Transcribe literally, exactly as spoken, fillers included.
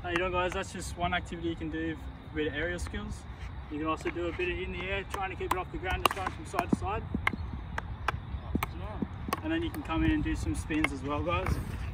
How you doing, guys? That's just one activity you can do for a bit of aerial skills. You can also do a bit of in the air, trying to keep it off the ground, just going from side to side. And then you can come in and do some spins as well, guys.